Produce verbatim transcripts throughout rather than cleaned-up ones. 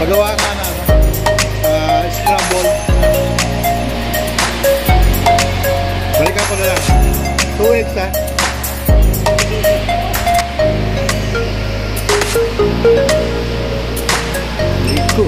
Pagawa ka na, ano? Uh, scramble. Balikan ko na lang. Two eggs, ha? Ligo.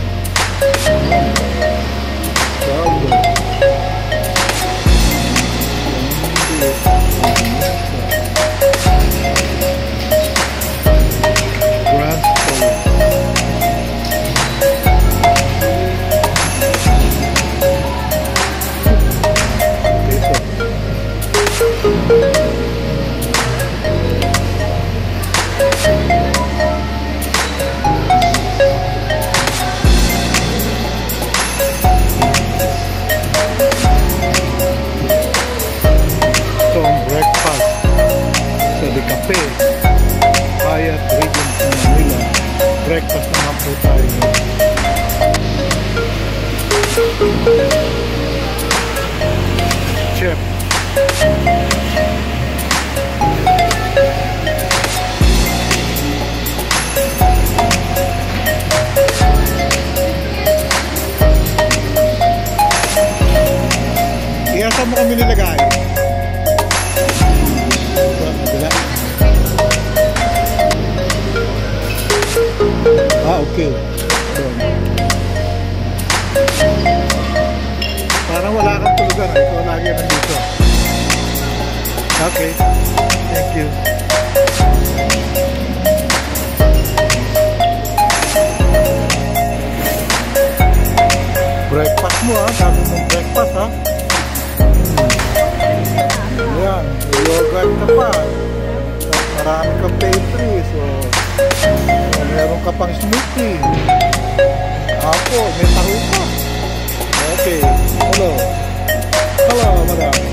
Cafe, hyatt, regency, manila. Breakfast naman po tayo. Chef. Iasa mo kami nilagay? Ah, okay. Doon. Parang wala kang tulugan. Ikaw lagi nandito. Okay. Thank you. Breakfast mo, ha? Sabi mong breakfast, ha? Ayan. Yogurt ka pa. Marami kang pastry. So, meron ka pang smoothie. Apo, may taho pa. Okay. Hello. Hello, madam.